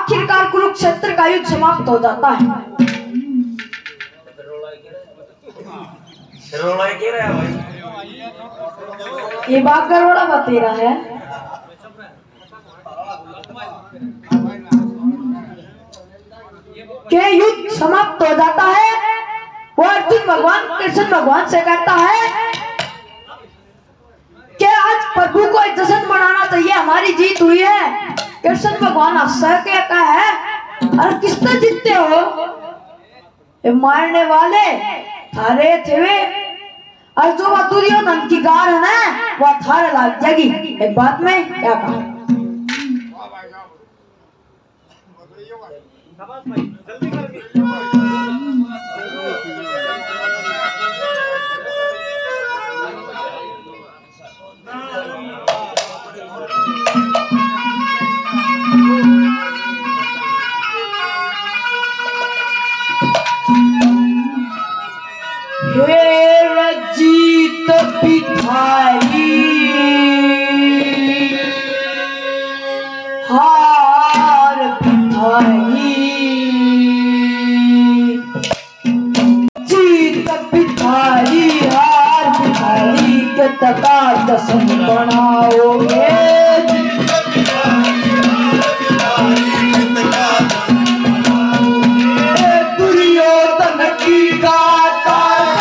आखिरकार कुरुक्षेत्र का युद्ध समाप्त हो जाता है। ये बात गड़बड़ा बता रहा है। के युद्ध समाप्त हो जाता है। वो अर्जुन भगवान कृष्ण भगवान से कहता है कि आज प्रभु को जश्न मनाना चाहिए, हमारी जीत हुई है। कृष्ण भगवान हंसकर के कहा है, अरे किसने जीतते हो? ये मारने वाले थारे थे वे, और जो वह दुर्योधन की गार है ना वह थारे लाग जाएगी। एक बात में क्या कहा? जीत पिठाई हार पिठाई, जीत पिठाई हार पिठाई के तका जश्न बनाओगे। दुर्योधन की गाथा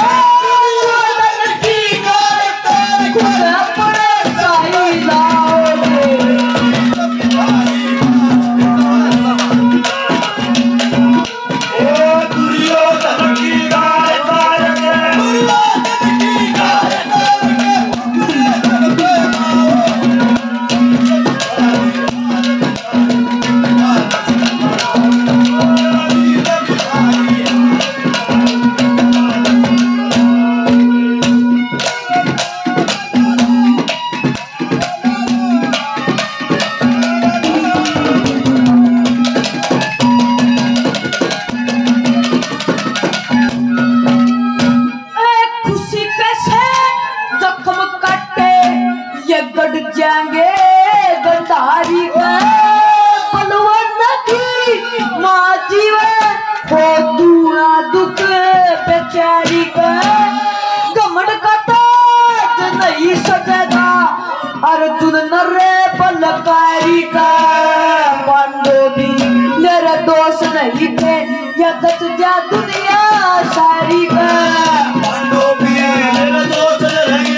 जाएंगे गद्दारी का पलवन की माँ जीवन हो दूना दुख बेचारी का। घमंड का ताज नहीं सजेगा अर्जुन नरे बलकारी का। पांडव भी मेरा दोष नहीं थे या दच जा दुनिया सारी का। पांडव भी मेरा दोष नहीं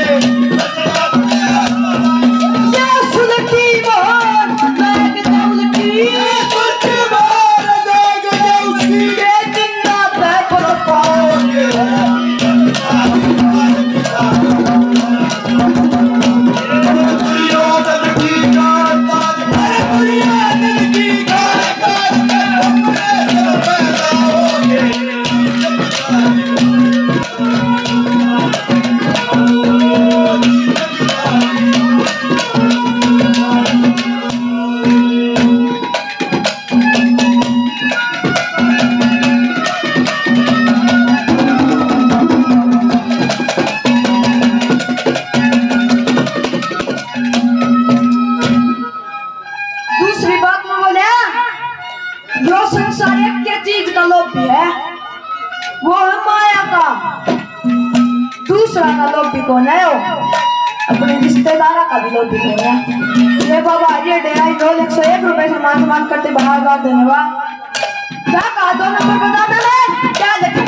कौन है वो? अपने रिश्तेदारा का भी लोभी कौन है? ये बाबा ये डेराई 101 रुपए से मान करते बाहर धन्यवाद। क्या कहा 2 नंबर बता दे क्या लेके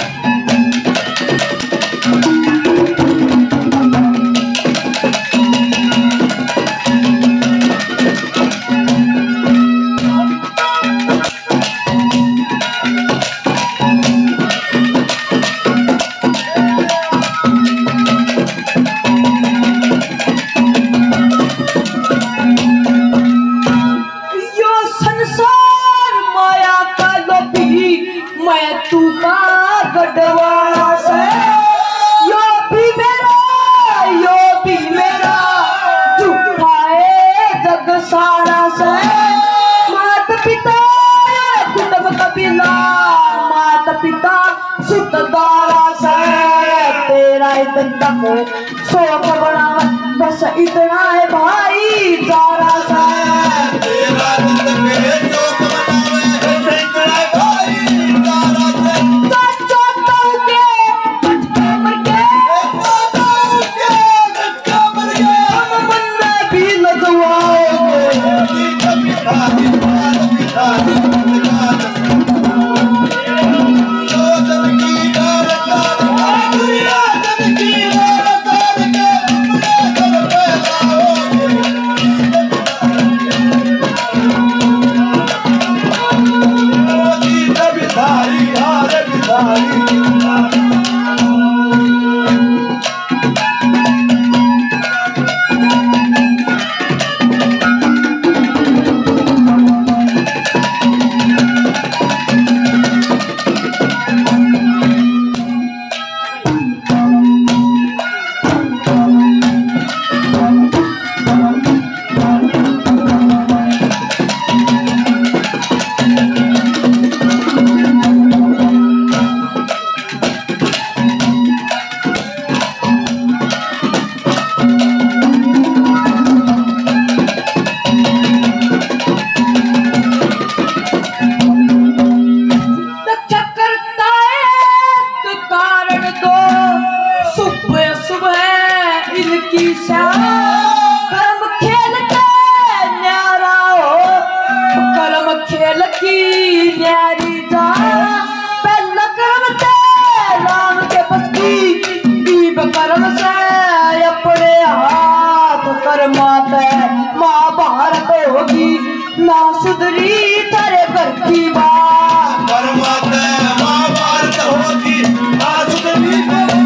शौक बड़ा बस इतना है भाई सारा सा तेरा की न्यारी जा पहला कर्म ते राम के बस की दीप कर्म से अपने हाथ कर्माते महाभारत होगी ना सुधरी तेरे घर की बात कर्माते महाभारत होगी ना सुधरी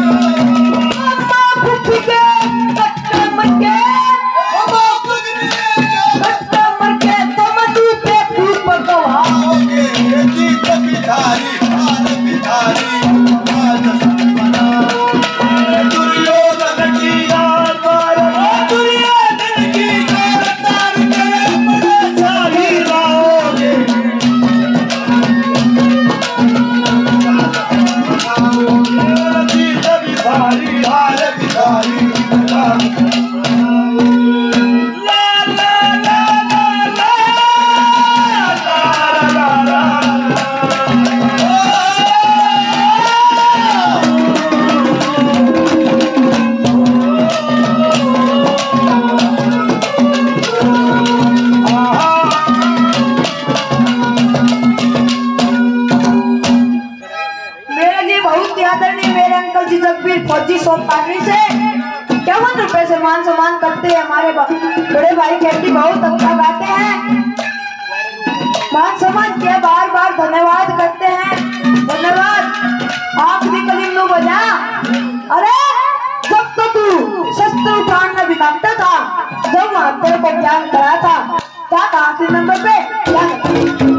फौजी सोपानी से 51 रुपए से मान सम्मान करते हैं। हमारे बड़े भाई खेती बहुत अच्छा गाते हैं, मान सम्मान किया बार बार धन्यवाद करते हैं। धन्यवाद। आखिरी कलीम नु बजा। अरे जब तो तू शस्त्र उठान में भिखाता था, जब वहां तेरे को ज्ञान करा था, क्या था आखिरी नंबर पे क्या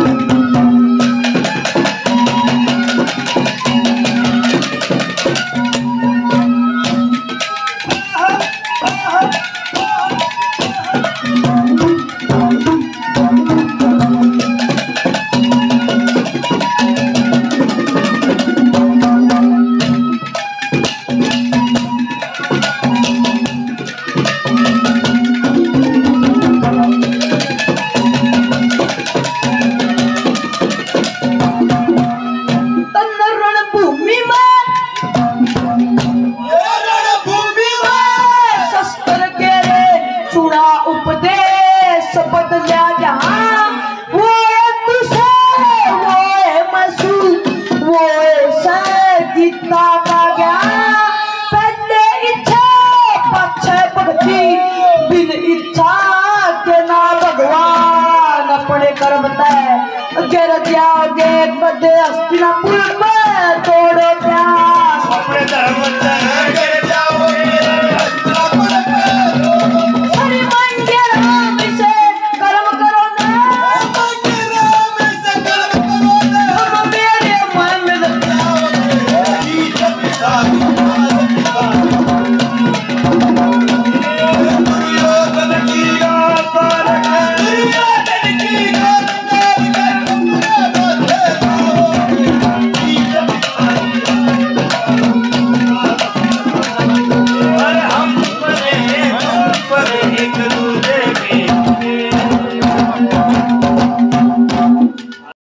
हस्तिनापुर में तोड़ो प्यास अपने धर्म